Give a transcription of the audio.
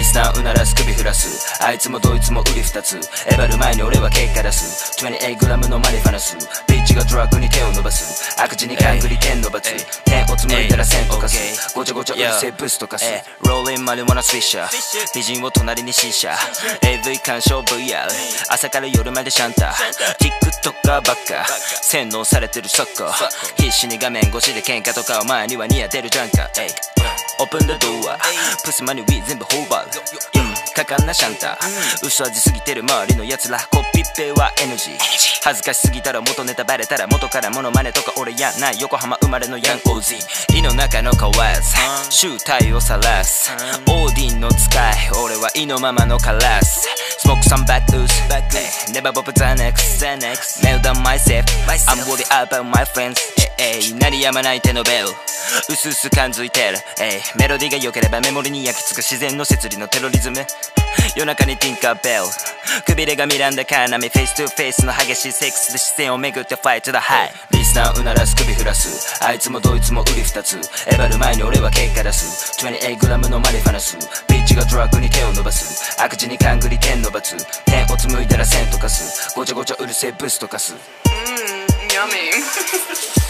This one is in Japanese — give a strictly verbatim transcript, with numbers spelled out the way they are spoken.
スナーうならす首振らすあいつもどいつも売り二つえばる前に俺は結果出す にじゅうはちグラムのマリファナスビッチがドラッグに手を伸ばす悪事に勘繰り天の罰点を紡いだら線とかすごちゃごちゃうるせえブスとかすローリンマリモナスフィッシャー美人を隣にシーシャ エーブイ 鑑賞 ブイアール 朝から夜までシャンタ TikToker ばっか洗脳されてるサッカー必死に画面越しで喧嘩とかお前には似合ってるじゃんかオープンthe door プスマニウィー全部ホーバーかかんなシャンタ嘘味すぎてる周りのやつらコピペは エヌジー 恥ずかしすぎたら元ネタバレたら元からモノマネとか俺やんない横浜生まれのヤンオージー胃の中のカワス正体を晒すオーディンの使い俺は意のままのカラススモークサンバッドウス Never pop Xanax Nail down myself I'm worried about my friends 鳴りやまない手のベルうすうす感づいてるメロディーが良ければメモリに焼き付く自然の摂理のテロリズム夜中にティンカーベルくびれがミランダカーナミフェイストゥフェイスの激しいセックスで視線を巡ってファイトだハイリスナーうならす首振らすあいつもどいつも売り二つえばる前に俺は結果出す にじゅうはちグラムのマリファナスビッチがドラッグに手を伸ばす悪事に勘繰り天の罰点を紡いだら線とかすごちゃごちゃうるせえブスとかすうん、ヤミン